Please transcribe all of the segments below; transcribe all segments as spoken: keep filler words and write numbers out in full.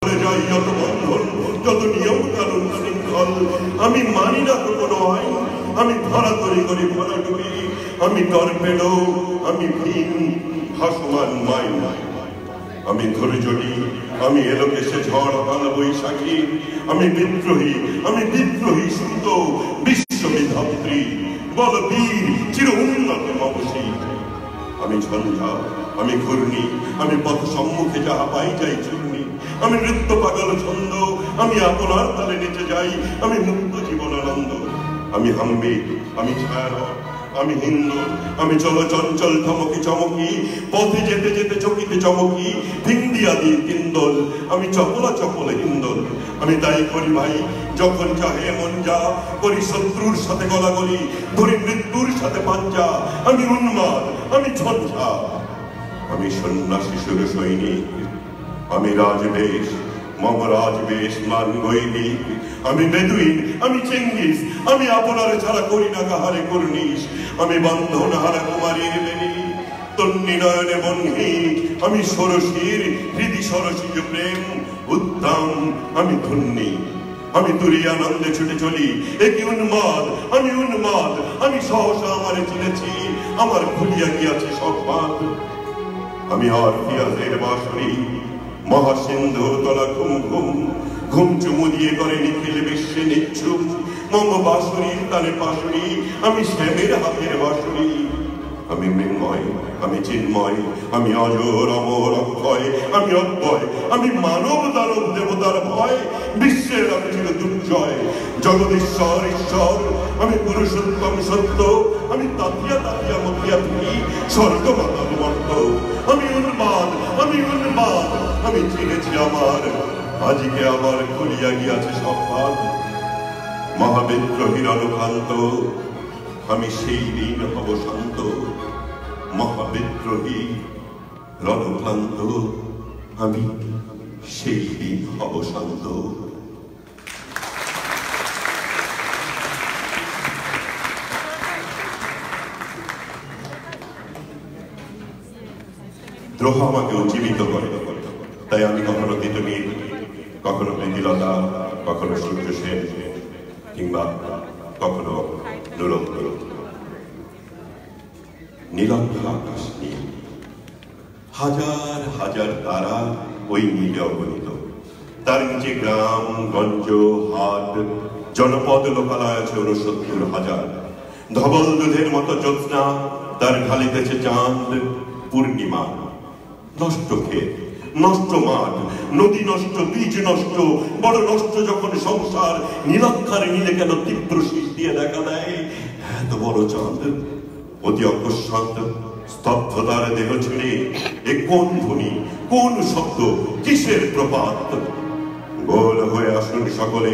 যত বন্ধন, যত নিয়ম কানুন শৃঙ্খল, আমি মানি না তো কোনো আইন। আমি ধরা তরি করি ভরা ডুবি, আমি টর্পেডো, আমি ভীম ভাসমান মাইন। আমি ধৈর্যটি, আমি এলোকেশে ঝড় কাল বৈশাখী, আমি বিদ্রোহী, আমি বিদ্রোহী সুত বিশ্ববিধাত্রী বলবীর চির উন্নত মবসী। আমি ঝঞ্ঝা, আমি ঘূর্ণি, আমি পথ সম্মুখে যাহা পাই যাই চূর্ণি। আমি নৃত্য পাগল ছন্দ, আমি আপনার তালে নেচে যাই, আমি মুক্ত জীবনানন্দ। আমি হাম্বি, আমি ছায়া, আমি হিন্দু, আমি চলো চঞ্চল চমকি চমকি, পথে যেতে যেতে চকিতে চমকি, ভিন্দিয়া দিয়ে তিন্দল, আমি চপলা চপলে হিন্দল। আমি তাই করি ভাই যখন চাহে মন যা, করি শত্রুর সাথে গলাগলি, ধরি মৃত্যুর সাথে পাঞ্জা। আমি উন্মাদ, আমি ঝঞ্ঝা, আমি সন্ন্যাসী সুর সৈনিক, আমি রাজবেশ, মম রাজবেশ মান গৈনিক। আমি বেদুইন, আমি চেঙ্গিস, আমি আপনার ছাড়া করি না কাহারে কর্নিশ। আমি বন্ধন হারা কুমারীর বেনি, তন্নি নয়নে বহ্নি। আমি ষোড়শীর হৃদি সরসীজ প্রেম উদ্দাম, আমি ধন্যী। আমি তুরিয়ানন্দে ছুটে চলি, একই উন্মাদ, আমি উন্মাদ। আমি সহসা আমারে চিনেছি, আমার খুলিয়া গিয়াছে সব বাঁধ। আমি আর পিয়াজের বাঁশরি, মহাসিন্ধুর তলা ঘুম ঘুম, ঘুম চুমু দিয়ে করে নিখিল বিশ্বে নিচ্ছুম। মম বাঁশরির তালে পাশরি, আমি শ্যামের হাতের বাঁশরি। আমি মৃন্ময়, আমি চিন্ময়, আমি অজর অমর অক্ষয়, আমি অব্যয়, আমি মানব দানব দেবতার ভয়। বিশ্বের আমি চির দুর্জয়, জগদীশ্বর ঈশ্বর, আমি পুরুষোত্তম সত্য। আমি তাতিয়া তাতিয়া মতিয়া তুমি স্বর্গ মাতাল মর্ত। আমি উন্মাদ, আমি উন্মাদ, আমি চিনেছি আমার, আজকে আমার খুলিয়া গিয়াছে সব বাঁধ। মহাবিদ্রোহীর অনুক্রান্ত, আমি সেই দিন হব শান্ত। মহাবিদ্রোহী রণক্লান্ত, আমি সেই দিন হব শান্ত। দ্রোহ আমাকে উজ্জীবিত করে, তাই আমি কখনো তিতুমির, কখনো প্রীতিলতা, কখনো সূর্য সেন, কিংবা কখনো নুরন্ত। নীলন্ত আকাশ নীল, হাজার হাজার তারা ওই নীলে অগণিত। তার নিচে গ্রাম গঞ্জ হাট জনপদ লোকালয় আছে ঊনসত্তর হাজার। ধবল দুধের মতো জ্যোৎস্না তার ঢালিতেছে চাঁদ পূর্ণিমা। নষ্ট ক্ষেত, নষ্ট মাঠ, নদী নষ্ট, বীজ নষ্ট, বড় নষ্ট যখন সংসার। নীলাক্ষারে নীলে কেন তীব্র শীষ দিয়ে দেখা দেয় এত বড় চাঁদ। অতি অকস্মাৎ স্তব্ধতার দেহ ছেড়ে এ কোন ধ্বনি, কোন শব্দ, কিসের প্রপাত? গোল হয়ে আসুন সকলে,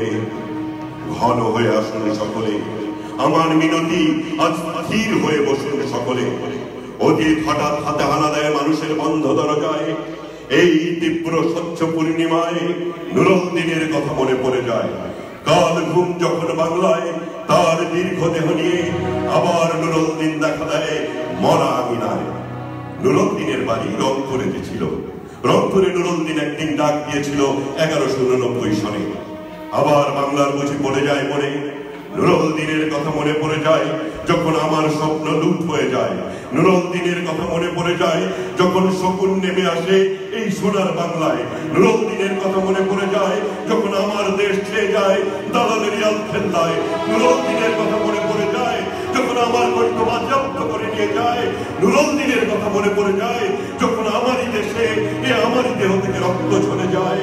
ঘন হয়ে আসুন সকলে, আমার মিনতি আজ স্থির হয়ে বসুন সকলে। অতীত হঠাৎ হাতে হানা দেয় মানুষের বন্ধ দরজায়। এই তীব্র স্বচ্ছ পূর্ণিমায় নুরুদ্দিনের কথা মনে পড়ে যায়। কাল ঘুম যখন বাংলায় তার দীর্ঘ দেহ নিয়ে আবার নুরুদ্দিন দেখা দেয় মরা আঙিনায়। নুরুদ্দিনের বাড়ি রংপুরেতে ছিল। রংপুরে নুরুদ্দিন একদিন ডাক দিয়েছিল এগারোশো উননব্বই সনে। আবার বাংলার বুঝি পড়ে যায় মনে। নুরুদ্দিনের কথা মনে পড়ে যায় যখন আমার স্বপ্ন লুট হয়ে যায়। নুরুদ্দিনের কথা মনে পড়ে যায় যখন শকুন নেমে আসে এই সোনার বাংলায়। নুরুদ্দিনের কথা মনে পড়ে যায় যখন আমার দেশ ছেয়ে যায় দালালের আলখেল্লায়। নুরুদ্দিনের কথা মনে পড়ে যায় যখন আমার কণ্ঠ বাজেয়াপ্ত করে নিয়ে যায়। নুরুদ্দিনের কথা মনে পড়ে যায় যখন আমারই দেশে এ আমারই দেহ থেকে রক্ত ঝরে যায়।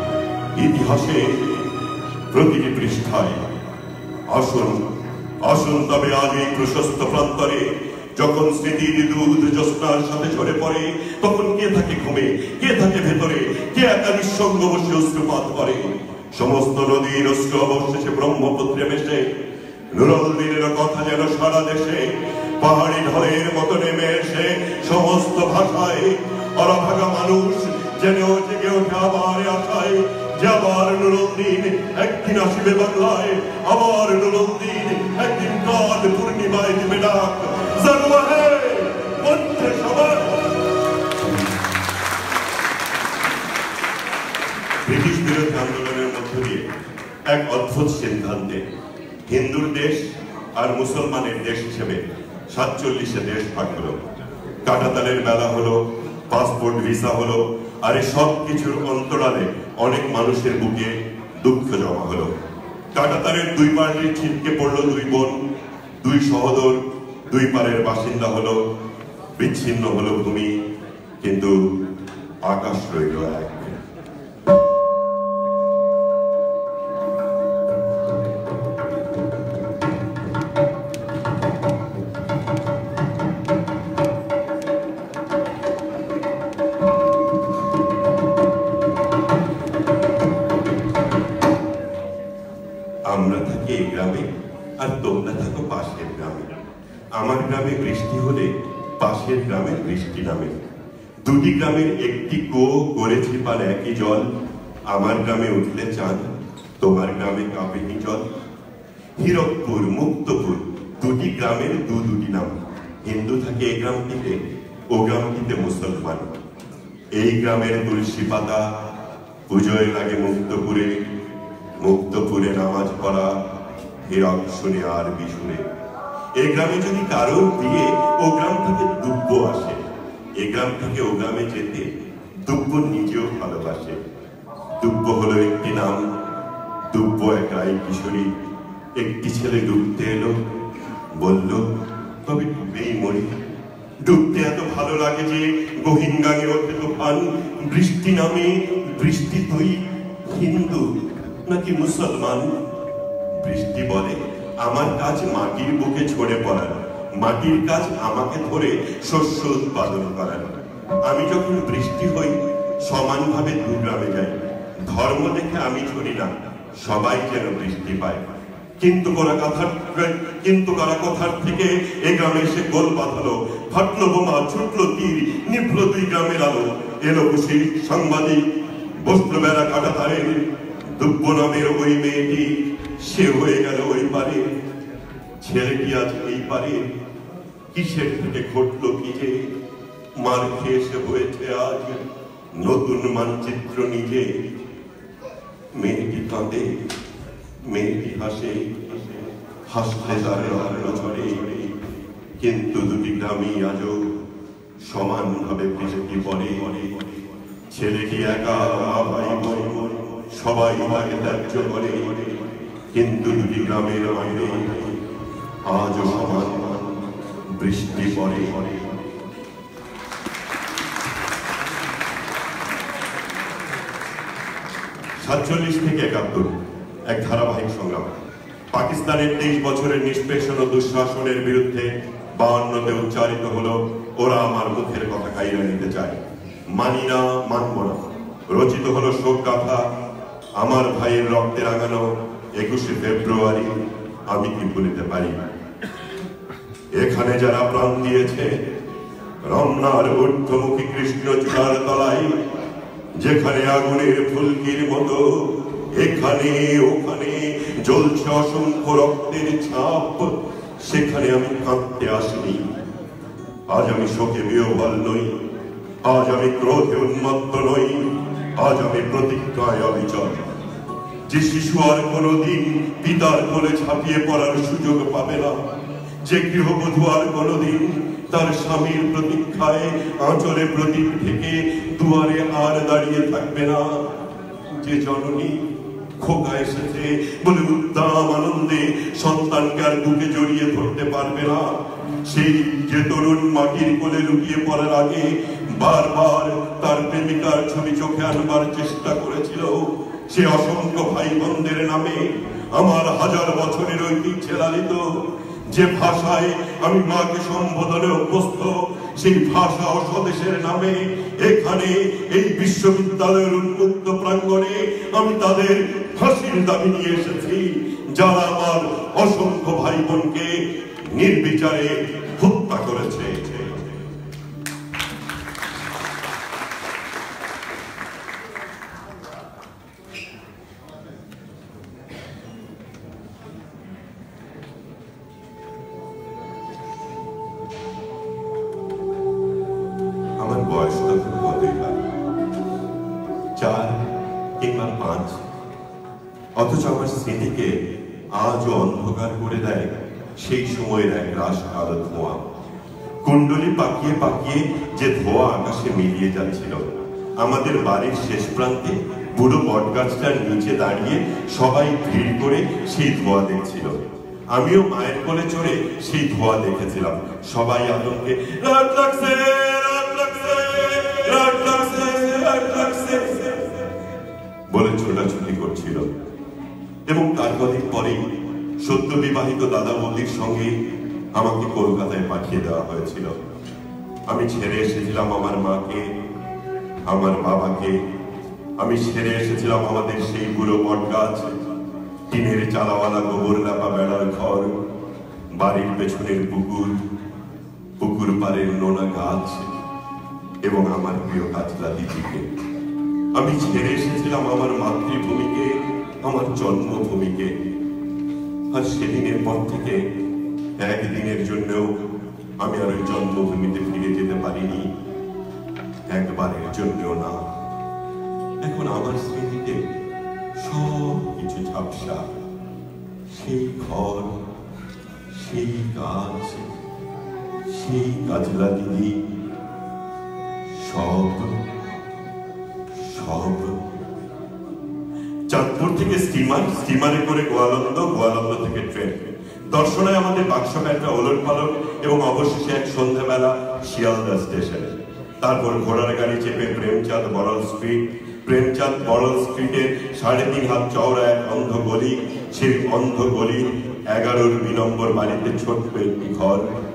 ইতিহাসে প্রতিটি পৃষ্ঠায় আসুন, আসুন তবে আজ এই প্রশস্ত প্রান্তরে যখন স্মৃতির দুধ জ্যোৎস্নার সাথে ঝরে পড়ে, তখন কে থাকে ঘুমে, কে থাকে ভেতরে, কে একা নিঃসঙ্গ বসে অশ্রুপাত করে। সমস্ত নদীর অশ্রু অবশেষে ব্রহ্মপুত্রে মেশে। নুরুদ্দিনের কথা যেন সারা দেশে পাহাড়ি ঢলের মতো নেমে এসে সমস্ত ভাষায় অরাভাগা মানুষ যেন জেগে ওঠে আবার আশায় যে আবার নুরুদ্দিন একদিন আসবে বাংলায়। আবার নুরুদ্দিন একদিন কাল পূর্ণিমায় দিবে ডাক। জানুয়া হে মঞ্চে সবার ব্রিটিশ বিরোধী আন্দোলনের মধ্য দিয়ে এক অদ্ভুত সিদ্ধান্তে হিন্দুর দেশ আর মুসলমানের দেশ হিসেবে সাতচল্লিশে দেশ ভাগ হলো। কাঁটাতালের বেলা হলো, পাসপোর্ট ভিসা হলো, আর এই সব কিছুর অন্তরালে অনেক মানুষের বুকে দুঃখ জমা হলো। কাঁটাতালের দুই পাড়ে ছিটকে পড়লো দুই বোন, দুই সহোদর, দুই পাড়ের বাসিন্দা হলো, বিচ্ছিন্ন হলো ভূমি, কিন্তু আকাশ রইল এক। আমরা থাকি এই গ্রামে আর তোমরা থাকো পাশের গ্রামে। আমার গ্রামে বৃষ্টি হলে পাশের গ্রামে বৃষ্টি নামে। দুটি গ্রামের একটি কুয়ো করেছি পার একই জল। আমার গ্রামে উঠলে চাঁদ, তোমার গ্রামে কাঁপেনি জল। হীরকপুর, মুক্তপুর, দুটি গ্রামের দু দুটি নাম। হিন্দু থাকে এই গ্রামটিতে, ও গ্রামটিতে মুসলমান। এই গ্রামের তুলসী পাতা পুজোয় লাগে মুক্তপুরে, মুক্তপুরে নামাজ পড়া হীরক শুনে আর বিশুনে। এই গ্রামে যদি কারোর বিয়ে, ও গ্রাম থেকে দুব্য আসে। এই গ্রাম থেকে ও গ্রামে যেতে দুব্য নিজেও ভালোবাসে। দুব্য হলো একটি নাম। দুব্য এক রাই কিশোরী। একটি ছেলে ডুবতে এলো, বলল তবে ডুবেই মরি। ডুবতে এত ভালো লাগে যে গহীন গাঙে ওঠে তুফান। বৃষ্টি নামে, বৃষ্টি তুই হিন্দু নাকি মুসলমান? বৃষ্টি বলে আমার কাজ মাটির বুকে ছড়ে পড়ার, মাটির কাজ আমাকে ধরে শস্য উৎপাদন করার। আমি যখন বৃষ্টি হই সমানভাবে দু গ্রামে যাই। ধর্ম দেখে আমি ছড়ি না, সবাই যেন বৃষ্টি পায়। কিন্তু করা কথার কিন্তু করা কথার থেকে এই গ্রামে এসে গোল বাঁধালো, ফাটলো বোমা, ছুটলো তীর, নিভলো দুই গ্রামের আলো। এলো খুশি সাংবাদিক, বস্ত্র বেড়া কাঁটাতারের। দুব্য নামের ওই মেয়েটি, সে হয়ে গেল ওই পারে। ছেলেটি আজ এই পারে, কিসের থেকে ঘটলো কি যে মার খেয়ে সে হয়েছে আজ নতুন মানচিত্র নিজে। মেয়েটি কাঁদে, মেয়েটি হাসে, হাসলে তার আলো ঝরে। কিন্তু দুটি গ্রামই আজও সমানভাবে বৃষ্টি পড়ে। ছেলেটি একা, মা ভাই বোন সবাই তাকে ত্যায্য করে। কিন্তু দুটি গ্রামের বাইরে আজও সমান বৃষ্টি পড়ে। সাতচল্লিশ থেকে একাত্তর এক ধারাবাহিক সংগ্রাম। পাকিস্তানের তেইশ বছরের নিষ্পেষণ ও দুঃশাসনের বিরুদ্ধে বায়ান্নতে উচ্চারিত হলো ওরা আমার মুখের কথা কাইরা নিতে চায়, মানি না, মানব না। রচিত হলো শোক গাথা আমার ভাইয়ের রক্তে রাঙানো একুশে ফেব্রুয়ারি, আমি কি ভুলিতে পারি। এখানে যারা প্রাণ দিয়েছে রমনার ঊর্ধ্বমুখী কৃষ্ণ চূড়ার তলায়, যেখানে আগুনের ফুলকির মতো এখানে ওখানে জ্বলছে অসংখ্য রক্তের ছাপ, সেখানে আমি কাঁদতে আসিনি। আজ আমি শোকে বিহ্বল নই, আজ আমি ক্রোধে উন্মত্ত নই, আজ আমি প্রতিজ্ঞায় অবিচল। যে শিশু আর কোনোদিন পিতার কোলে ঝাঁপিয়ে পড়ার সুযোগ পাবে না, যে গৃহবধূ আর কোনোদিন তার স্বামীর প্রতীক্ষায় আঁচলে প্রদীপ থেকে দুয়ারে আর দাঁড়িয়ে থাকবে না, যে জননী খোকা এসেছে বলে উদ্দাম আনন্দে সন্তানকে আর বুকে জড়িয়ে ধরতে পারবে না, সেই যে তরুণ মাটির কোলে লুকিয়ে পড়ার আগে বারবার তার প্রেমিকার ছবি চোখে আনবার চেষ্টা করেছিল, সে অসংখ্য ভাই বোনদের নামে আমার হাজার বছরের ঐতিহ্যে লালিত যে ভাষায় আমি মাকে সম্বোধনে অভ্যস্ত, সেই ভাষা ও স্বদেশের নামে এখানে এই বিশ্ববিদ্যালয়ের উন্মুক্ত প্রাঙ্গণে আমি তাদের ফাঁসির দাবি নিয়ে এসেছি, যারা আমার অসংখ্য ভাই বোনকে নির্বিচারে হত্যা করেছে। আমার বয়স তখন কতই বা চার কিংবা পাঁচ, অথচ আমার স্মৃতিকে আজও অন্ধকার করে দেয় সেই সময়ের এক রাশ কালো ধোঁয়া। কুণ্ডলি পাকিয়ে পাকিয়ে যে ধোঁয়া আকাশে মিলিয়ে যাচ্ছিল। আমাদের বাড়ির শেষ প্রান্তে বুড়ো বটগাছটার নিচে দাঁড়িয়ে সবাই ভিড় করে সেই ধোঁয়া দেখছিল। আমিও মায়ের কোলে চড়ে সেই ধোঁয়া দেখেছিলাম। সবাই আতঙ্কে রাত লাগছে, রাত লাগছে, রাত লাগছে, রাত লাগছে বলে ছোটাছুটি করছিল। এবং তার কদিন পরেই সদ্য বিবাহিত দাদা বৌদির সঙ্গে আমাকে কলকাতায় পাঠিয়ে দেওয়া হয়েছিল। আমি ছেড়ে এসেছিলাম আমার মাকে, আমার বাবাকে। আমি ছেড়ে এসেছিলাম আমাদের সেই বুড়ো বটগাছ, টিনের চালাওয়ালা গোবর লাপা বেড়ার ঘর, বাড়ির পেছনের পুকুর, পুকুর পাড়ের নোনা গাছ এবং আমার প্রিয় কাজলা দিদিকে। আমি ছেড়ে এসেছিলাম আমার মাতৃভূমিকে, আমার জন্মভূমিকে। আর সেদিনের পর থেকে একদিনের জন্যও আমি আর ওই জন্মভূমিতে ফিরে যেতে পারিনি, একবারের জন্যও না। এখন আমার স্মৃতিতে সব কিছু ঝাপসা। সেই ঘর, সেই গাছ, সেই কাজলা দিদি, সব সব চাঁদপুর থেকে স্টিমার, স্টিমারে করে গোয়ালন্দ, গোয়ালন্দ থেকে ট্রেন। দর্শনায় আমাদের বাক্সপ্যান্টটা ওলট পালট এবং অবশেষে এক সন্ধ্যাবেলা শিয়ালদা স্টেশনে। তারপর ঘোড়ার গাড়ি চেপে প্রেমচাঁদ বড়াল স্ট্রিট, প্রেমচাঁদ বড়াল স্ট্রিটের সাড়ে তিন হাত চওড়া এক অন্ধ গলি। সেই অন্ধ গলির এগারোর দুই নম্বর বাড়িতে ছোট্ট একটি ঘর।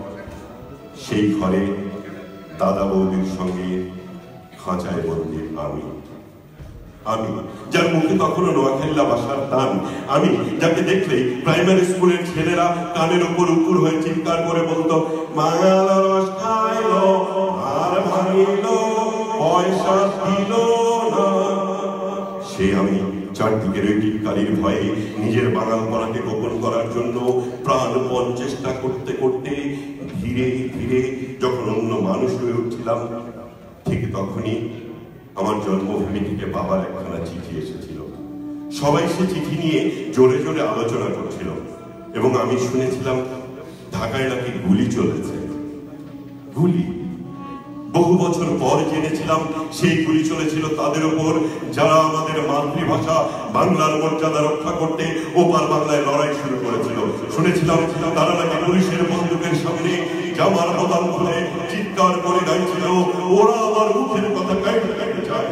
সেই ঘরে দাদা বৌদির সঙ্গে খাঁচায় বন্দি আমি। আমি যার মুখে তখনও নোয়াখাইলা ভাষার টান। আমি যাকে দেখলেই প্রাইমারি স্কুলের ছেলেরা কানের উপর উপর হয়ে চিৎকার করে বলতো, মায়াল রস খাইলো আর ভাঙিলো, পয়সা দিল না। সে আমি চারদিকের ওই টিটকারির ভয়ে নিজের বাঙালপনাকে গোপন করার জন্য প্রাণপণ চেষ্টা করতে করতে ধীরে ধীরে যখন অন্য মানুষ হয়ে উঠছিলাম, ঠিক তখনই আমার জন্মভূমি থেকে বাবার একখানা চিঠি এসেছিল। সবাই সে চিঠি নিয়ে জোরে জোরে আলোচনা করছিল এবং আমি শুনেছিলাম ঢাকায় নাকি গুলি চলেছে। গুলি? বহু বছর পর জেনেছিলাম সেই গুলি চলেছিল তাদের উপর যারা আমাদের মাতৃভাষা বাংলার মর্যাদা রক্ষা করতে ওপার বাংলায় লড়াই শুরু করেছিল। শুনেছিলাম তারা নাকি পুলিশের বন্দুকের সামনে জামার বোতাম খুলে চিৎকার করে গাইছিল, ওরা আমার মুখের কথা কাইটে কাইটে যায়।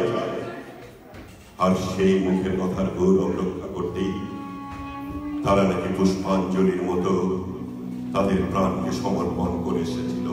আর সেই মুখের কথার গৌরব রক্ষা করতেই তারা নাকি পুষ্পাঞ্জলির মতো তাদের প্রাণকে সমর্পণ করে এসেছিল।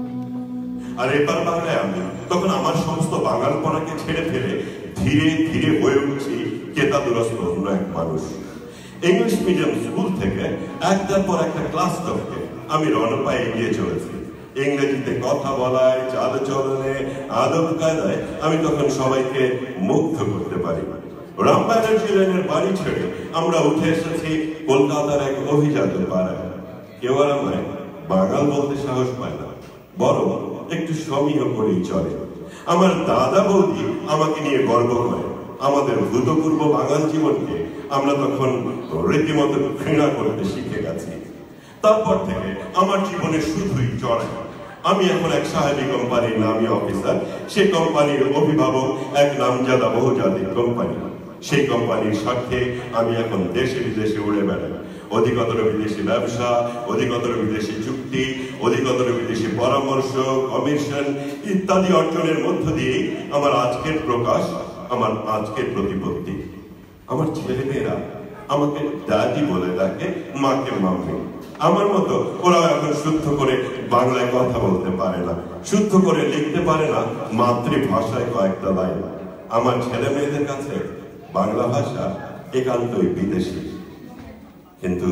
আর এবার বাংলায় আমি তখন আমার সমস্ত বাঙালপনাকে ছেড়ে ফেলে ধীরে ধীরে হয়ে উঠছি কেতাদুরস্ত অন্য এক মানুষ। ইংলিশ মিডিয়াম স্কুল থেকে একটার পর একটা ক্লাস টপকে আমি রণপায় এগিয়ে চলেছি। ইংরেজিতে কথা বলায়, চাল চলনে, আদব কায়দায় আমি তখন সবাইকে মুগ্ধ করতে পারি। রাম ব্যানার্জি লেনের বাড়ি ছেড়ে আমরা উঠে এসেছি কলকাতার এক অভিজাত পাড়ায়। কেউ আর আমায় বাঙাল বলতে সাহস পায় না, বরং একটু সমীহ করেই চলে। আমার দাদা বৌদি আমাকে নিয়ে গর্ব করে। আমাদের ভূতপূর্ব বাঙাল জীবনকে আমরা তখন রীতিমতো ঘৃণা করতে শিখে গেছি। তারপর থেকে আমার জীবনে শুধুই চড়াই। আমি এখন এক সাহেবী কোম্পানির নামী অফিসার। সেই কোম্পানির অভিভাবক এক নামজাদা বহুজাতিক কোম্পানি। সেই কোম্পানির স্বার্থে আমি এখন দেশে বিদেশে উড়ে বেড়াই। অধিকতর বিদেশি ব্যবসা, অধিকতর বিদেশি চুক্তি, অধিকতর বিদেশি পরামর্শ, কমিশন ইত্যাদি অর্জনের মধ্য দিয়ে আমার আজকের প্রকাশ, আমার আজকের প্রতিপত্তি। আমার ছেলেমেয়েরা আমাকে দাদি বলে ডাকে, মাকে মাম্মি। আমার মতো ওরা এখন শুদ্ধ করে বাংলায় কথা বলতে পারে না, শুদ্ধ করে লিখতে পারে না মাতৃভাষায় কয়েকটা লাইন। আমার ছেলে মেয়েদের কাছে বাংলা ভাষা একান্তই বিদেশি। কিন্তু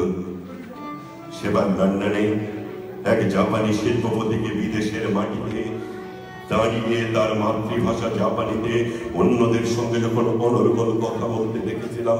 সেবার লন্ডনে এক জাপানি শিল্পপতিকে বিদেশের মাটিতে দাঁড়িয়ে তার মাতৃভাষা জাপানিতে অন্যদের সঙ্গে যখন অনর্গল কথা বলতে দেখেছিলাম,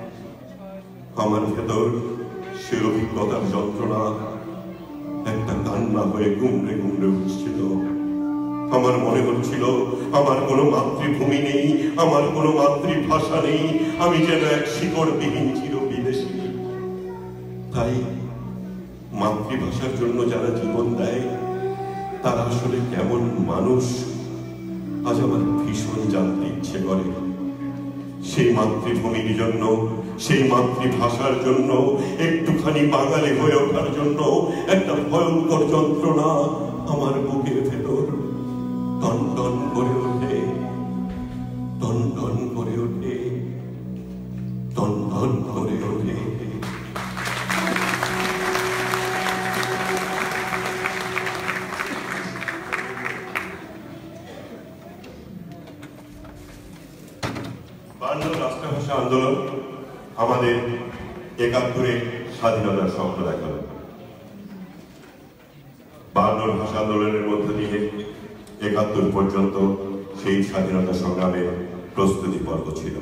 আমার ভেতর সে অভিজ্ঞতার যন্ত্রণা একটা কান্না হয়ে গুমড়ে গুমড়ে উঠছিল। আমার মনে হচ্ছিল আমার কোনো মাতৃভূমি নেই, আমার কোনো মাতৃভাষা নেই, আমি যেন এক শিকড়বিহীন চির বিদেশী। তাই মাতৃভাষার জন্য যারা জীবন দেয় তারা আসলে কেমন মানুষ আজ আমার ভীষণ জানতে ইচ্ছে করে। সেই মাতৃভূমির জন্য, সেই মাতৃভাষার জন্য, একটুখানি বাঙালি হয়ে ওঠার জন্য একটা ভয়ঙ্কর যন্ত্রণা আমার বুকের ভেতর টন টন করে ওঠে, টন টন করে ওঠে, টন টন করে ওঠে। বায়ান্নর রাষ্ট্রভাষা আন্দোলন আমাদের একাত্তরে স্বাধীনতার স্বপ্ন দেখালো। বায়ান্নর ভাষা আন্দোলনের মধ্য দিয়ে একাত্তর পর্যন্ত সেই স্বাধীনতা সংগ্রামের প্রস্তুতি পর্ব ছিল।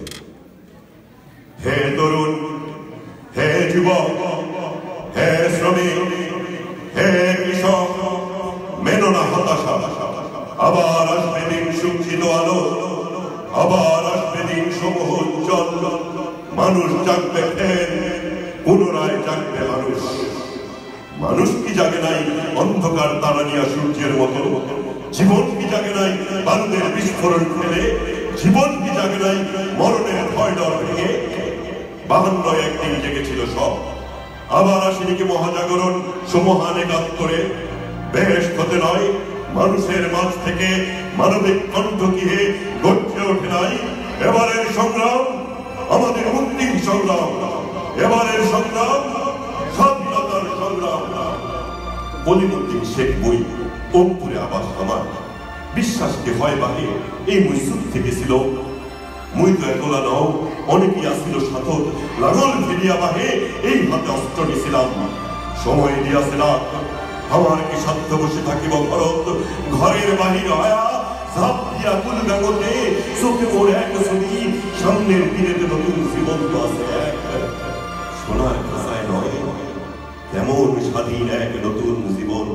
হে তরুণ, হে যুবক, হে শ্রমিক, হে কৃষক, মেনো না হতাশা। আবার আসবে দিন সুখিত আলো, আবার আসবে দিন সমূহ উজ্জ্বল। মানুষ জাগবে ফের, পুনরায় জাগবে মানুষ। মানুষ কি জাগে নাই অন্ধকার তারানিয়া সূর্যের মতো? জীবন কি জাগে নাই বারুদের বিস্ফোরণ ফেলে? জীবন কি জাগে নাই মরণের ভয় ডর ভেঙে? বাহান্ন একদিন জেগেছিল সব। আবার আসেনি কি মহাজাগরণ সমহান একাত্তরে? বেশ হতে নয় মানুষের মাঝ থেকে মানবিক কণ্ঠ কি হে গর্জে ওঠে নাই? এবারের সংগ্রাম আমাদের মুক্তির সংগ্রাম, এবারের সংগ্রাম স্বাধীনতার সংগ্রাম। কলিমুদ্দিন শেখ বই অম্পুরে আবাস আমার বিশ্বাসকে হয় বাহে এই মুই সত্যি গেছিল। মুই তো একলা নও, অনেকেই আসিল সাথত, লাঙল ফিরিয়া বাহে এই হাতে অস্ত্র নিছিলাম। সময় দিয়াছিলাম আমার কি সাধ্য বসে থাকিব ভরত? ঘরের বাহির হয়া ঝাঁপ দিয়া কুল গাগতে চোখে মোর এক ছবি, সামনের দিনেতে নতুন জীবন্ত আছে এক। সোনার খাসায় নয় তেমন স্বাধীন এক নতুন জীবন।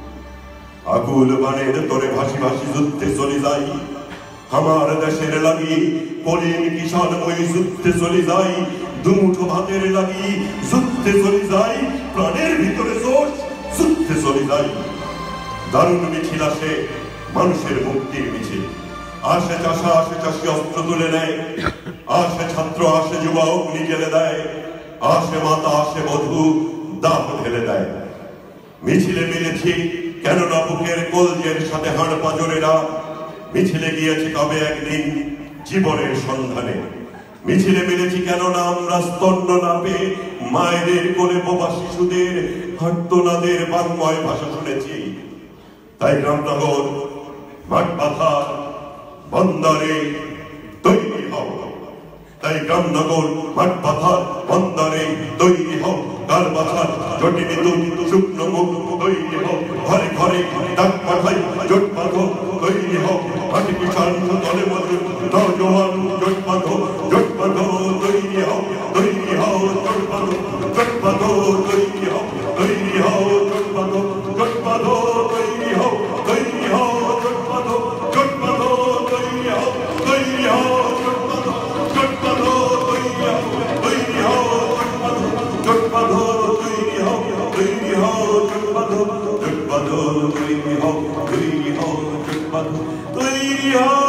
আকুল বানের তোরে ভাসি ভাসি যুদ্ধে চলে যাই, আমার দেশের লাগি কলিম কিষান মই যুদ্ধে চলে যাই। দুমুঠো ভাতের লাগি যুদ্ধে চলে যাই, প্রাণের ভিতরে জোশ যুদ্ধে চলে যাই। দারুণ মিছিল আসে মানুষের মুক্তির মিছিল। আসে চাষা, আসে চাষি অস্ত্র তুলে নেয়, আসে ছাত্র, আসে যুবক অগ্নি জেলে দেয়, আসে মাতা, আসে বধূ দাহ ঢেলে দেয়। মিছিলে মিলেছি কেননা বুকের কলজের সাথে হাড় পাঁজরেরা। মিছিলে গিয়েছি কবে একদিন জীবনের সন্ধানে। মিছিলে মিলেছি কেননা আমরা স্তন্য না পেয়ে মায়েদের কোলে বোবা শিশুদের হার্তনাদের বাংময় ভাষা শুনেছি। তাই গ্রামনগর মাঠ পাথার বন্দরে তৈরি হও, তাই গ্রামনগর মাঠ পাথার বন্দরে তৈরি হও। কাল বাছার জটি বিদ্যুৎ শুকনো মুখ তৈরি হও। ঘরে ঘরে ডাক পাঠাই জোট বাঁধো তৈরি হও। মাটি কিষান দলে মজুর নওজোয়ান জোট বাঁধো, জোট বাঁধো তৈরি হও, তৈরি হও জোট বাঁধো, জোট বাঁধো তৈরি হও, তৈরি হও জোট বাঁধো, জোট বাঁধো তৈরি হও, তৈরি হও জোট বাঁধো, জোট বাঁধো তৈরি হও, তৈরি হও জোট বাঁধো, জোট বাঁধো তৈরি হও, তৈরি হও জোট বাঁধো, জোট বাঁধো তৈরি হও, তৈরি হও জোট বাঁধো, জোট বাঁধো তৈরি হও, তৈরি হও জোট বাঁধো, তৈরি হও।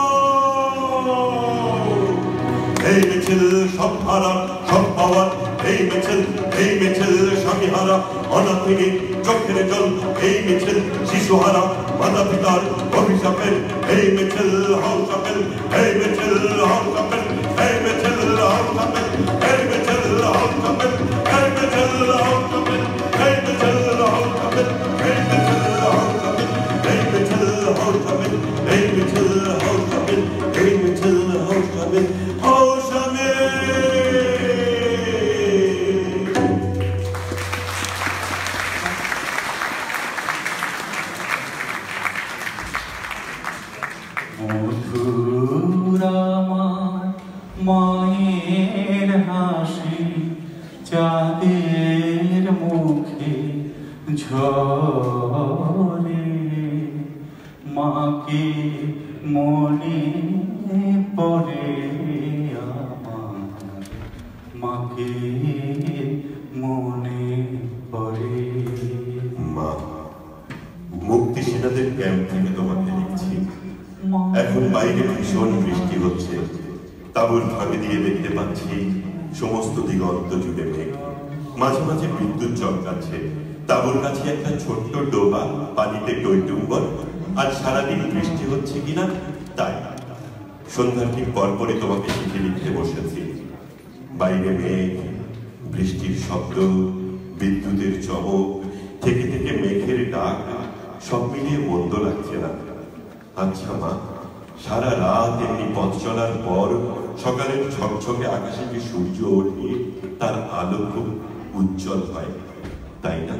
এই মিছিল সব হারা সব পাওয়ার, এই মিছিল, এই মিছিল স্বামী হারা অনাথিনী চোখের জল, এই মিছিল শিশু হারা মাতা পিতার অভিশাপের। এই মিছিল হাও সাপেল, এই মিছিল হাও সাপেল, এই মিছিল হাও সাপেল, এই মিছিল হাও সাপেল, এই মিছিল হাও সাপেল, এই মিছিল হাও সাপেল, এই মিছিল হাও সাপেল, এই মিছিল হাও সাপেল, এই মিছিল হাও সাপেল, এই মিছিল হাও সাপেল, হাও সাপেল। মায়ের হাসি চাঁদের মুখে ঝরে, মাকে মনে পড়ে আমার, মাকে মনে পড়ে। মা, মুক্তি সেনাদের ক্যাম্প থেকে তোমাকে লিখছি। এখন বাইরে ভীষণ বৃষ্টি হচ্ছে, তাঁবুর ফাঁকে দিয়ে দেখতে পাচ্ছি সমস্ত দিগন্ত জুড়ে মেঘ, মাঝে মাঝে বিদ্যুৎ চমকাচ্ছে। তাঁবুর কাছে একটা ছোট্ট ডোবা, পানিতে টইটুম্বর, আর সারাদিন বৃষ্টি হচ্ছে কিনা তাই। সন্ধ্যার ঠিক পরপরই তোমাকে চিঠি লিখতে বসেছি। বাইরে মেঘ, বৃষ্টির শব্দ, বিদ্যুতের চমক, থেকে থেকে মেঘের ডাক, সব মিলিয়ে মন্দ লাগছে না। আচ্ছা মা, সারা রাত এমনি পথ চলার পর সকালের ঝকঝকে আকাশে যে সূর্য ওঠে, তার আলো খুব উজ্জ্বল হয়, তাই না?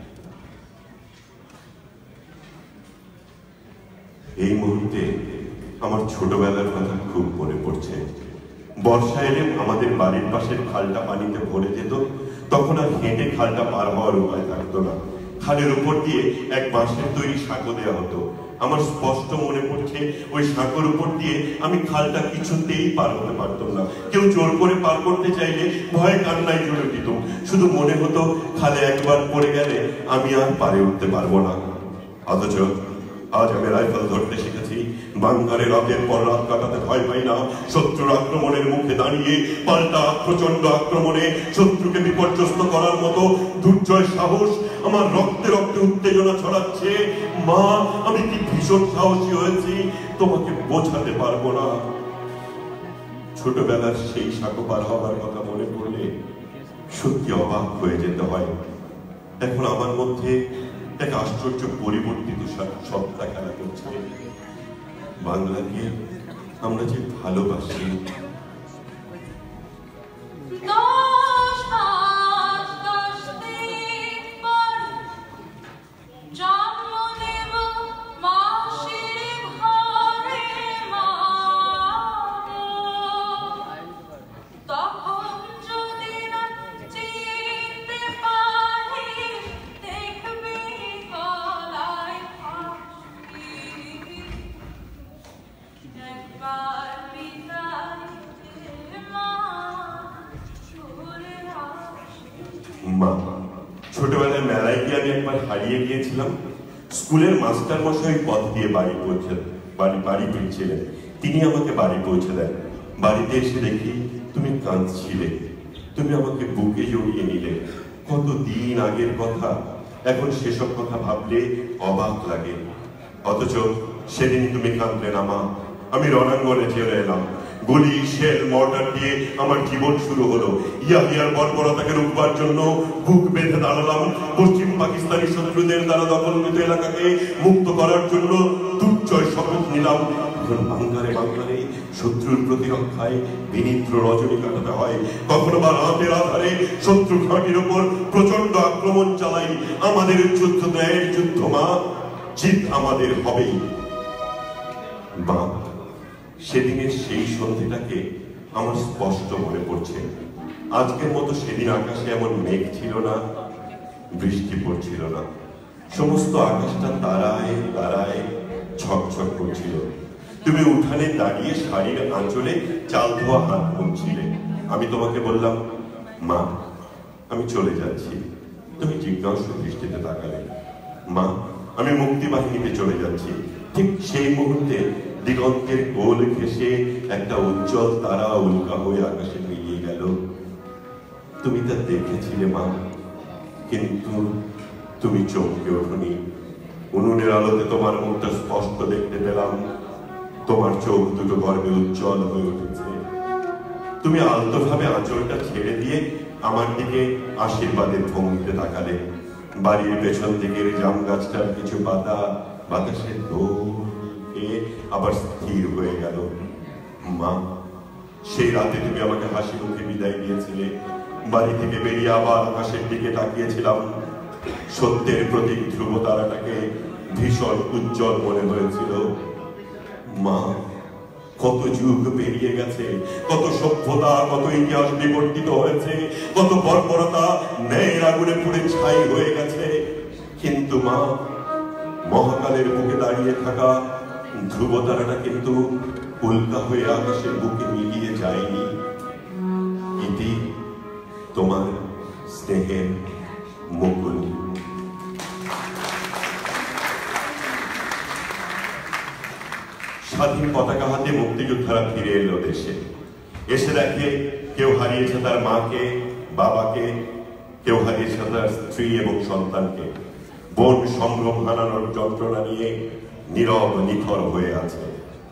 এই মুহূর্তে আমার ছোটবেলার কথা খুব মনে পড়ছে। বর্ষা এলে আমাদের বাড়ির পাশের খালটা পানিতে ভরে যেত। তখন আর হেঁটে খালটা পার হওয়ার উপায় থাকতো না। খালের উপর দিয়ে এক বাঁশের তৈরি সাঁকো দেওয়া হতো। আমার স্পষ্ট মনে পড়ছে, ওই সাঁকোর উপর দিয়ে আমি খালটা কিছুতেই পার হতে পারতাম না। কেউ জোর করে পার করতে চাইলে ভয়ে কান্নায় জুড়ে দিত। শুধু মনে হতো খালে একবার পড়ে গেলে আমি আর পারে উঠতে পারবো না। অথচ আজ আমি রাইফেল ধরতে শিখেছি। বাংকারে রাতের পর রাত কাটাতে ভয় পাই না। শত্রুর আক্রমণের মুখে দাঁড়িয়ে পাল্টা প্রচন্ড আক্রমণে শত্রুকে বিপর্যস্ত করার মতো দুর্জয় সাহস আমার রক্তে রক্তে উত্তেজনা ছড়াচ্ছে। মা, আমি কি ভীষণ সাহসী হয়েছি তোমাকে বোঝাতে পারবো না। ছোটবেলার সেই সাঁকো পার হবার কথা মনে পড়লে সত্যি অবাক হয়ে যেতে হয়। এখন আমার মধ্যে এক আশ্চর্য পরিবর্তিত সত্তা খেলা করছে। বাংলাকে আমরা যে ভালোবাসি। ছোটবেলায় মেলায় গিয়ে আমি একবার হারিয়ে গিয়েছিলাম। স্কুলের মাস্টার মশাই পথ দিয়ে বাড়ি পৌঁছে বাড়ি বাড়ি ফিরছিলেন। তিনি আমাকে বাড়ি পৌঁছে দেন। বাড়িতে এসে দেখি তুমি কাঁদছিলে। তুমি আমাকে বুকে জড়িয়ে নিলে। কত দিন আগের কথা, এখন সেসব কথা ভাবলে অবাক লাগে। অথচ সেদিন তুমি কাঁদলে না মা। আমি রণাঙ্গনে চলে এলাম। গুলি, শেল, মর্টার দিয়ে আমার জীবন শুরু হলো। ইয়াহিয়ার বর্বরতাকে রুখবার জন্য বুক বেঁধে দাঁড়ালাম। পশ্চিম পাকিস্তানি শত্রুদের দ্বারা দখলকৃত এলাকাকে মুক্ত করার জন্য দুর্জয় শপথ নিলাম। এখন বাংলারে বাংলারে শত্রুর প্রতিরক্ষায় বিনিদ্র রজনী কাটাতে হয়। কখনো বা রাতের আধারে শত্রু ঘাঁটির উপর প্রচন্ড আক্রমণ চালাই। আমাদের যুদ্ধ ন্যায়ের যুদ্ধ মা, জিত আমাদের হবেই। মা, সেদিনের সেই সন্ধ্যেটাকে আমার স্পষ্ট মনে পড়ছে। আজকের মতো সেদিন আকাশে এমন মেঘ ছিল না, বৃষ্টি পড়ছিল না। সমস্ত আকাশটা তারায় তারায় ছকছক করছিল। তুমি উঠানে দাঁড়িয়ে শাড়ির আঁচলে চাল ধোয়া হাত মুছছিলে। আমি তোমাকে বললাম, মা আমি চলে যাচ্ছি। তুমি জিজ্ঞাসা দৃষ্টিতে তাকালে। মা, আমি মুক্তি বাহিনীতে চলে যাচ্ছি। ঠিক সেই মুহূর্তে দিগন্তের গোল ঘেঁষে একটা উজ্জ্বল তারা উল্কা হয়ে আকাশে মিলিয়ে গেল। তুমি তা দেখেছিলে মা, কিন্তু তুমি চমকে ওঠোনি। উনুনের আলোতে তোমার মুখটা স্পষ্ট দেখতে পেলাম। তোমার চোখ দুটো গর্বে উজ্জ্বল হয়ে উঠেছে। তুমি আলতোভাবে আঁচলটা ছেড়ে দিয়ে আমার দিকে আশীর্বাদের ভঙ্গিতে তাকালে। বাড়ির পেছন দিকের জাম গাছটার কিছু পাতা বাতাসের দোলে আবার স্থির হয়ে গেল। মা, সেই রাতে তুমি আমাকে হাসি মুখে বিদায় দিয়েছিলে। বাড়ি থেকে বেরিয়ে আবার আকাশের দিকে তাকিয়েছিলাম। সত্যের প্রতীক ধ্রুব তারাটাকে ভীষণ উজ্জ্বল মনে হয়েছিল। মা, কত যুগ পেরিয়ে গেছে, কত সভ্যতা, কত ইতিহাস বিবর্তিত হয়েছে, কত বর্বরতা ন্যায়ের আগুনে পুড়ে ছাই হয়ে গেছে। কিন্তু মা, মহাকালের বুকে দাঁড়িয়ে থাকা ধ্রুবতারাটা কিন্তু উল্কা হয়ে আকাশের বুকে মিলিয়ে যায়নি। ইতি তোমার স্নেহের মুকুল। স্বাধীন পতাকা হাতে মুক্তিযোদ্ধারা ফিরে এলো দেশে। এসে দেখে কেউ হারিয়েছে তার মাকে, বাবাকে, কেউ হারিয়েছে তার স্ত্রী এবং সন্তানকে। বন সংগ্রাম হারানোর যন্ত্রণা নিয়ে নীরব নিথর হয়ে আছে।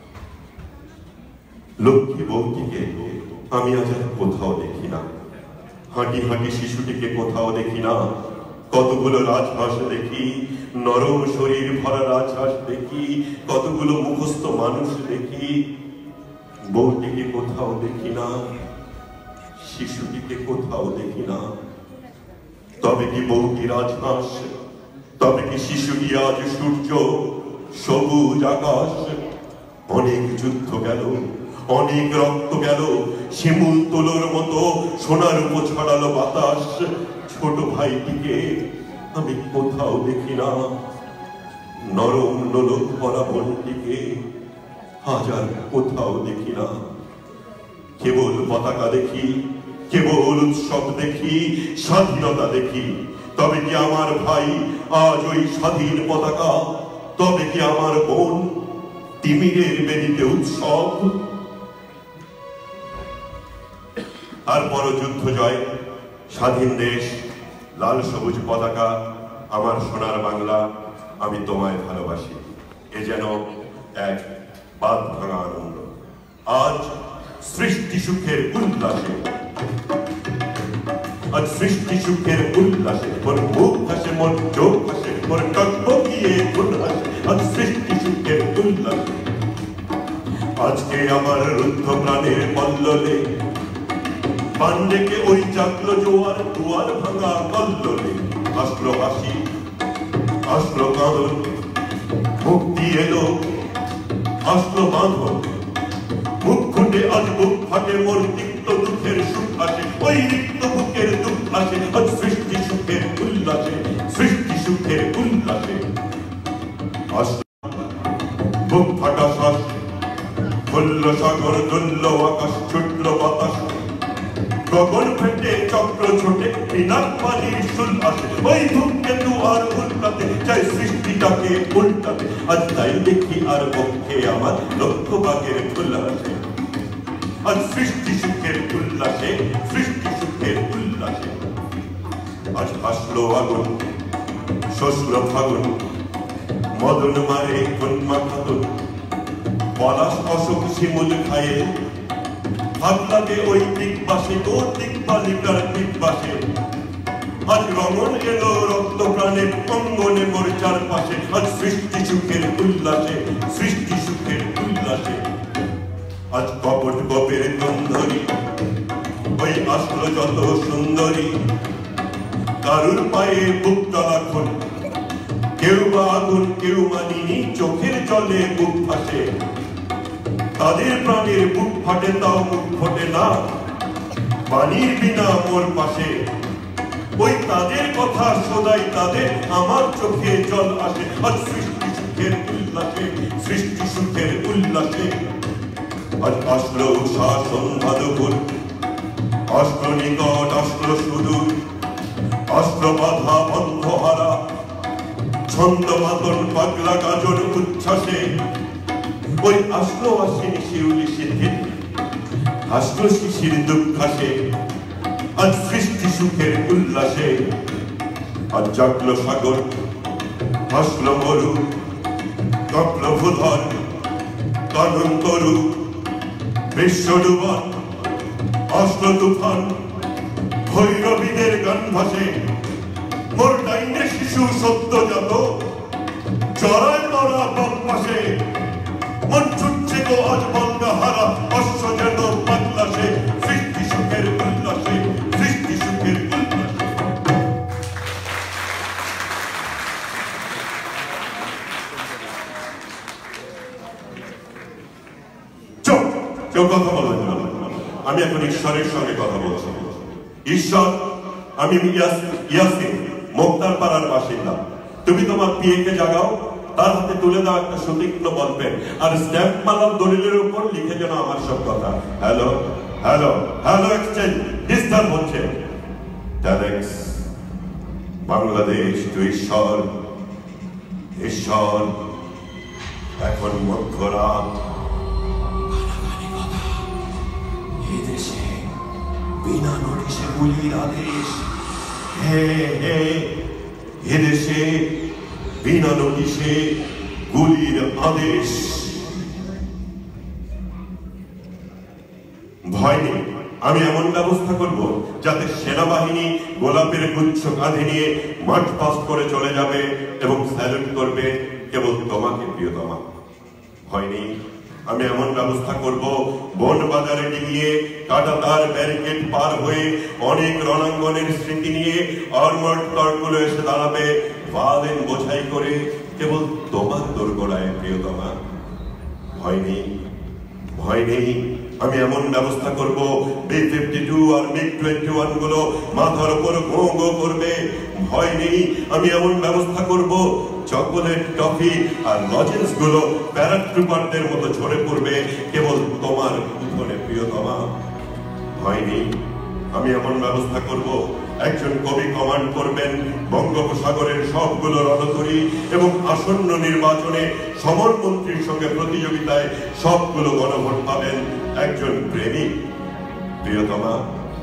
লক্ষ্মী বউটিকে আমি আজ আর কোথাও দেখি না। হাঁটি হাঁটি শিশুটিকে কোথাও দেখি না। কতগুলো রাজহাঁস দেখি, নরম শরীর ভরা রাজহাঁস দেখি, কতগুলো মুখস্থ মানুষ দেখি। বউটিকে কোথাও দেখি না, শিশুটিকে কোথাও দেখি না। তবে কি বউটি রাজহাঁস? তবে কি শিশুটি আজ সূর্য, সবুজ আকাশ? অনেক যুদ্ধ গেল, অনেক রক্ত গেল, শিমুল তোলোর মতো সোনার উপর ছড়ালো বাতাস। ছোট ভাইটিকে আমি কোথাও দেখি না। নরম নোলক ভরা বনটিকে হাজার কোথাও দেখি না। কেবল পতাকা দেখি, কেবল উৎসব দেখি, স্বাধীনতা দেখি। তবে কি আমার ভাই আজ ওই স্বাধীন পতাকা? তবে কি আমার বোন তিমিরের বেদিতে উৎসব? তারপর যুদ্ধ জয়, স্বাধীন দেশ, লাল সবুজ পতাকা, আমার সোনার বাংলা, আমি তোমায় ভালোবাসি। এ যেন এক বাদ ভাঙা আনন্দ। আজ সৃষ্টি সুখের উল্লাসে, আজ সৃষ্টি সুখের উল্লাসে মোর মুখ হাসে, মোর চোখ হাসে, মোর টকবকিয়ে ফুল হাসে। আজ সৃষ্টি সুখের উল্লাসে। আজকে আমার রুদ্ধ প্রাণের পল্ললে পান্ডেকে ওই জাগলো জোয়ার, দুয়ার ভাঙা কল্লোলে। আসলো হাসি, আসলো কাঁদন, মুক্তি এলো, আসলো বাঁধন। মুখ খুঁটে আজ বুক ফাটে, মোর তিক্ত দুঃখের সুখ আসে, ওই রিক্ত বুকের দুঃখ আসে। আজ সৃষ্টি সুখের উল্লাসে, সৃষ্টি সুখের উল্লাসে। আসলো বুক ফাটা শ্বাস, খুলল সাগর, দুলল আকাশ, ছুটল বাতাস। গগন ফেটে চক্র ছোটে, পিনাক পানির সুল আসে, ওই ধূমকেতু আর উল্কাতে চাই সৃষ্টিটাকে উল্টাতে। আজ তাই দেখি আর পক্ষে আমার লক্ষ্য বাগের ফুল আসে। আজ সৃষ্টি সুখের উল্লাসে, সৃষ্টি সুখের উল্লাসে। আজ হাসলো আগুন, শ্বশ্র ফাগুন, মদন মারে কন্যা খাতুন। পলাশ অশোক শিমুল খায়ে হাত লাগে ওই দিকবাসে, ও দিকবালিকার দিকবাসে। আজ রমণ এলো রক্ত প্রাণে অঙ্গনে মোর চারপাশে। আজ সৃষ্টি সুখের উল্লাসে, সৃষ্টি সুখের উল্লাসে। আজ কপট গপের গন্ধরি, ওই আসলো যত সুন্দরী। কারুর পায়ে বুক তলাক্ষণ, কেউ বা আগুন, কেউ মানিনি, চোখের জলে বুক ফাঁসে। তাদের প্রাণের বুক ফাটে, তাও মুখ ফোটে না, পানির বিনা মোর পাশে। ওই তাদের কথা শোধাই তাদের, আমার চোখে জল আসে। আজ সৃষ্টি সুখের উল্লাসে, সৃষ্টি সুখের উল্লাসে। আজ আসলো উষা সন্ধ্যা দুপুর, আসলো নিকট, আসলো সুদূর। আসলো বাধা বন্ধ হারা, ছন্দ মাতন পাগলা গাজন উচ্ছ্বাসে। ওই আসলো আসেনি শিউলি সিদ্ধি, আসলো শিশির দুঃখাসে। আজ সৃষ্টি সুখের উল্লাসে। আজ জাগলো সাগর, হাসলো মরু, কাঁপলো ভূধর, কানন তরু, বিশ্ব ডুবন। আসলো তুফান, ভৈরবীদের গান ভাসে। মোর ডাইনে শিশু সদ্যজাত, চড়ায় নড়া বাম পাশে। মন ছুটছে গো আজ বঙ্গা হারা, অশ্ব যেন পাতলাসে। সৃষ্টি সুখের উল্লাসে, সৃষ্টি সুখের উল্লাসে। চুপ, কেউ কথা বলবেন না। আমি এখন ঈশ্বরের সঙ্গে কথা বলছি। ঈশ্বর, আমি ইয়াসিন, মোক্তার পাড়ার বাসিন্দা। তুমি তোমার পিএকে জাগাও, তার হাতে তুলে দেওয়া একটা সুতীক্ষ্ণ বলবেন আর স্ট্যাম্প মালার দলিলের উপর লিখে যেন আমার সব কথা hello hello hello exchange disturb হচ্ছে। ট্যালেক্স বাংলাদেশ তো ঈশ্বর ঈশ্বর এখন মধ্যরাত এদেশে বিনা নোটিশে গুলির আদেশ। হে হে এদেশে বিনা নোটিশে গুলির আদেশ। ভয় নেই, আমি এমন ব্যবস্থা করব যাতে সেনাবাহিনী গোলাপের গুচ্ছ কাঁধে নিয়ে মাঠ পাস করে চলে যাবে এবং স্যালুট করবে কেবল তোমাকে প্রিয়তমা। ভয় নেই, আমি এমন ব্যবস্থা করব বন বাজারে ডিঙিয়ে কাঁটাতার ব্যারিকেড পার হয়ে অনেক রণাঙ্গনের স্মৃতি নিয়ে আর্মার্ড কারগুলো এসে দাঁড়াবে বালেন বোঝাই করে কেবল তোমার দোরগোড়ায় প্রিয়তমা। ভয় নেই, ভয় নেই, আমি এমন ব্যবস্থা করব বি ফিফটি টু আর মিগ টোয়েন্টি ওয়ান গুলো মাথার উপর ঘো ঘো করবে। ভয় নেই, আমি এমন ব্যবস্থা করব চকোলেট টফি আর লজেন্স গুলো প্যারাট্রুপারদের মতো ঝরে পড়বে কেবল তোমার উঠোনে প্রিয়তমা। ভয় নেই, আমি এমন ব্যবস্থা করব একজন কবি কমান্ড করবেন বঙ্গোপসাগরের সবগুলো রণতরী এবং আসন্ন নির্বাচনে সমরমন্ত্রীর সঙ্গে প্রতিযোগিতায় সবগুলো গণভোট পাবেন একজন প্রেমিক প্রিয়তমা।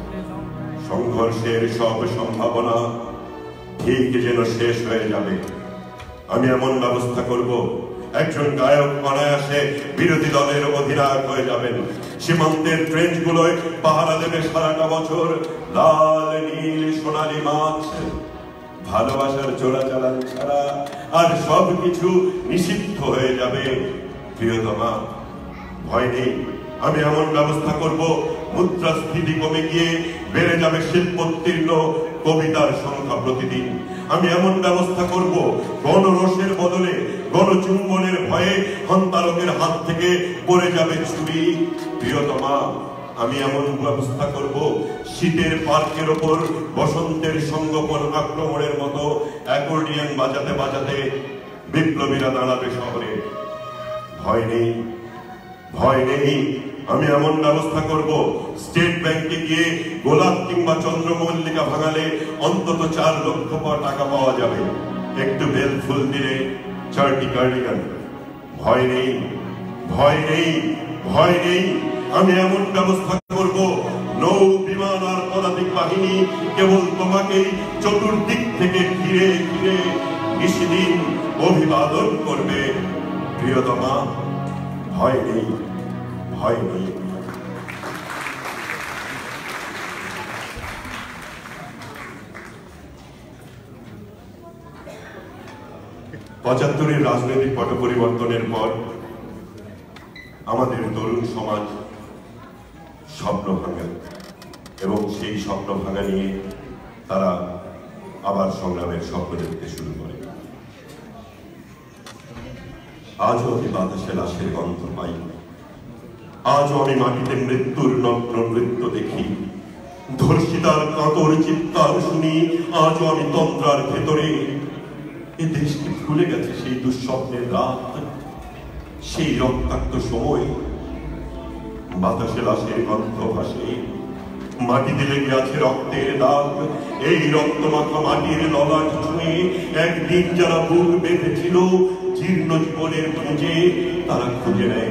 সংঘর্ষের সব সম্ভাবনা ঠিক যেন শেষ হয়ে যাবে। আমি এমন ব্যবস্থা করব একজন গায়ক অনায়াসে বিরোধী দলের অধিনায়ক হয়ে যাবেন। সীমান্তের ট্রেঞ্চ গুলোয় পাহারা দেবে সারাটা বছর লাল নীল সোনালী মাছ। ভালোবাসার চোরাচালান ছাড়া আর সবকিছু নিষিদ্ধ হয়ে যাবে প্রিয়তমা। ভয় নেই, আমি এমন ব্যবস্থা করব মুদ্রাস্ফীতি কমে গিয়ে বেড়ে যাবে শিল্পোত্তীর্ণ কবিতার সংখ্যা প্রতিদিন। আমি এমন ব্যবস্থা করব গণরোষের বদলে গণচুম্বনের ভয়ে হন্তারকের হাত থেকে পড়ে যাবে ছুরি প্রিয়তমা। আমি এমন ব্যবস্থা করব শীতের পার্কের ওপর বসন্তের সঙ্গোপন আক্রমণের মতো অ্যাকর্ডিয়ন বাজাতে বাজাতে বিপ্লবীরা দাঁড়াবে শহরে। ভয় নেই, ভয় নেই, আমি এমন ব্যবস্থা করব স্টেট ব্যাংকে গিয়ে গোলাপ কিংবা চন্দ্রমল্লিকা ভাঙালে অন্তত চার লক্ষ টাকা পাওয়া যাবে। একটু বেল ফুল দিলে চারটি কার্ডিগান। ভয় নেই, ভয় নেই, ভয় নেই, আমি এমন ব্যবস্থা করব নৌ বিমান আর পদাতিক বাহিনী কেবল তোমাকেই চতুর্দিক থেকে ঘিরে ঘিরে নিশিদিন অভিবাদন করবে প্রিয়তমা। ভয় নেই, ভয় নেই। পঁচাত্তরের রাজনৈতিক পট পরিবর্তনের পর আমাদের তরুণ সমাজ স্বপ্ন ভাঙে এবং সেই স্বপ্ন ভাঙা নিয়ে তারা আবার সংগ্রামের স্বপ্ন দেখতে শুরু করে। আজও আমি বাতাসে লাশের গন্ধ পাই, আজও আমি মাটিতে মৃত্যুর নগ্ন নৃত্য দেখি, ধর্ষিতার কাতর চিৎকার শুনি, আজও আমি তন্দ্রার ভেতরে। এ দেশকে ভুলে গেছে সেই দুঃস্বপ্নের রাত, সেই রক্তাক্ত সময়। বাতাসে লাশের গন্ধ ভাসে, মাটিতে লেগে আছে রক্তের দাগ। এই রক্ত মাখা মাটির ললাট ছুঁয়ে একদিন যারা বুক বেঁধেছিল জীর্ণ জীবনের খুঁজে, তারা খুঁজে নেয়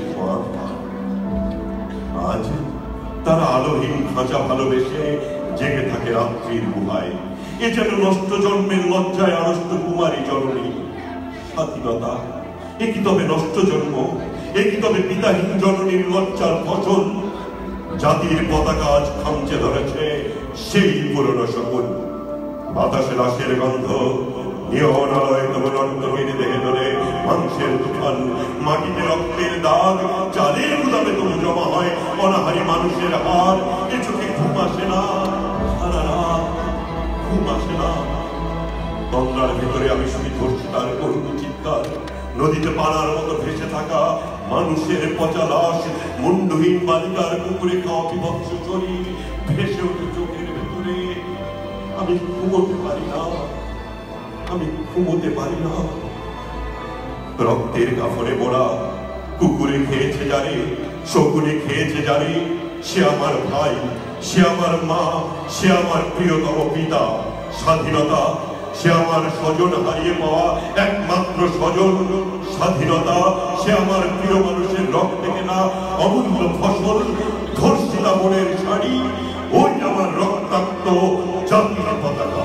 আজ তারা আলোহীন খাঁচা ভালোবেসে জেগে থাকে রাত্রির গুহায়। এ যেন নষ্ট জন্মের লজ্জায় আনষ্ট কুমারী জননী। স্বাধীনতা এ কি তবে নষ্ট জন্ম? এ কি তবে পিতাহীন জননীর লজ্জার ফসল? জাতির পতাকা আজ খামচে ধরেছে সেই পুরনো সকল। বাতাসে লাশের গন্ধ, নিয়নালয় তবু নর্তমীর দেহে ধরে মাংসের তুফান, মাটিতে রক্তের দাগ, চালের গুদামে তবু জমা হয় অনাহারী মানুষের হার। এ চোখে ঘুম আসে না, সারা রাত ঘুম আসে না। তন্দ্রার ভিতরে আমি শুনি ধর্ষিতার করুণ চিৎকার, নদীতে পানার মতো ভেসে থাকা মানুষের পচা লাশ, মুন্ডহীন বালিকার কুকুরে খাওয়া বিভৎস শরীর ভেসে ওঠে চোখের ভেতরে। আমি ঘুমোতে পারি না, আমি ঘুমোতে পারি না। রক্তের কাফনে মোড়া, কুকুরে খেয়েছে যারে, শকুনে খেয়েছে যারে, সে আমার ভাই, সে আমার মা, সে আমার প্রিয়তম পিতা। স্বাধীনতা সে আমার স্বজন হারিয়ে পাওয়া একমাত্র স্বজন। স্বাধীনতা সে আমার প্রিয় মানুষের রক্তে কেনা অমূল্য ফসল। ধর্ষিতা মনের শাড়ি, ওই আমার রক্তাক্ত জাতির পতাকা।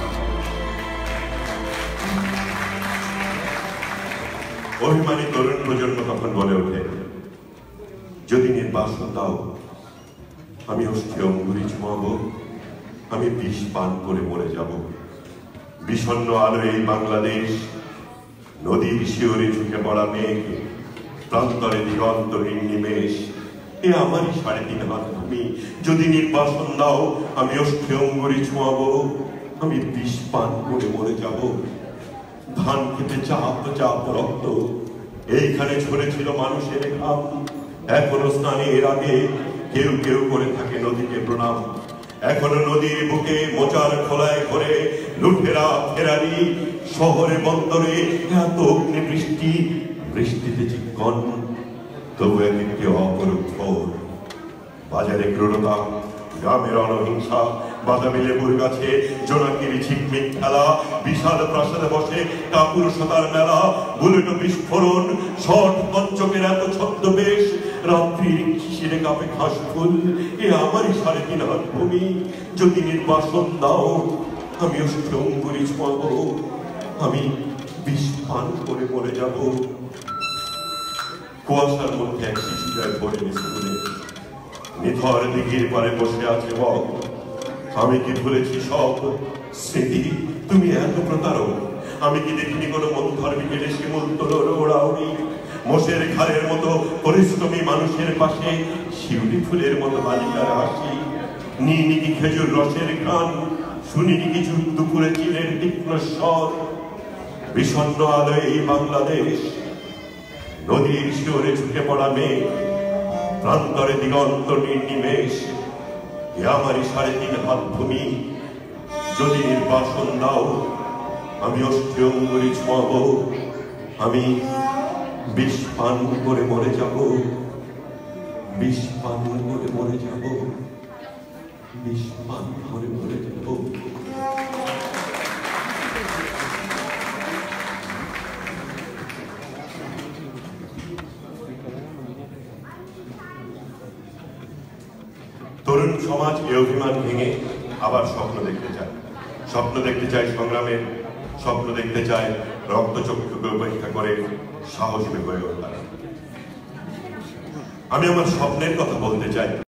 অভিমানী তরুণ প্রজন্ম তখন বলে ওঠে, যদি নির্বাসন দাও আমি অস্থি অঙ্গুরি ছোঁয়াবো, আমি বিষ পান করে মরে যাব। বিষণ্ণ আলো এই বাংলাদেশ, নদীর শিওরে ঝুঁকে পড়া মেঘ, প্রান্তরে দিগন্তহীন নিমেষ। এ আমারই সাড়ে তিন হাত ভূমি, যদি নির্বাসন দাও আমি অস্থি অঙ্গুরি ছোঁয়াবো, আমি বিষ পান করে মরে যাব। ধান খেতে চাপ চাপ রক্ত, এইখানে ঝরেছিল মানুষের ঘাম। এখনো স্নানের আগে কেউ কেউ করে থাকে নদীকে প্রণাম। এখনো নদীর বুকে মোচার খোলায় ঘরে লুঠেরা ফেরারি। শহরে বন্দরে এত অগ্নি বৃষ্টি, বৃষ্টিতে চিকন তবু একটি অপরূপ ভোর। বাজারে ক্রূরতা, গ্রামের অনহিংসা, বাদামি লেবুর গাছে জোনাকির ঝিকমিক খেলা, বিশাল প্রাসাদে বসে কাপুরুষতার মেলা, বুলেট বিস্ফোরণ, শট পঞ্চকের এত ছদ্মবেশ, রাত্রির শিশিরে কাপে ঘাস ফুল। এ আমারই সাড়ে তিন হাত ভূমি, যদি নির্বাসন দাও আমি অস্থি অঙ্গুরি ছোঁয়াবো, আমি বিষ পান করে মরে যাব। কুয়াশার মধ্যে এক শিশু যায় ভোরের স্কুলে, নিথর দিঘির পারে বসে আছে বক। আমি কি ভুলেছি সব স্মৃতি, তুমি এত প্রতারক। আমি কি দেখিনি কোনো মন্থর বিকেলে শিমুল তোলর ওড়াউড়ি, মোষের ঘাড়ের মতো পরিশ্রমী মানুষের পাশে শিউলি ফুলের মতো বালিকার হাসি। নিইনি কি খেজুর রসের গান, শুনিনি কিছু দুপুরে চিলের তীক্ষ্ণ স্বর। বিষণ্ণ আলো এই বাংলাদেশ, নদীর শিওরে ঝুঁকে পড়া মেঘ, প্রান্তরে দিগন্ত নির্নিমেষ। এ আমারই সাড়ে তিন হাত ভূমি, যদি নির্বাসন দাও আমি অস্থি অঙ্গুরি ছোঁয়াবো, আমি বিষ পান করে মরে যাব। বিষ পান করে মরে যাব, বিষ পান করে মরে যাব। তরুণ সমাজ এই অভিমান ভেঙে আবার স্বপ্ন দেখতে চায়। স্বপ্ন দেখতে চায় সংগ্রামের, স্বপ্ন দেখতে চায় রক্তচক্ষুকে উপেক্ষা করে সাহসী হয়ে ওঠা। আমি আমার স্বপ্নের কথা বলতে চাই।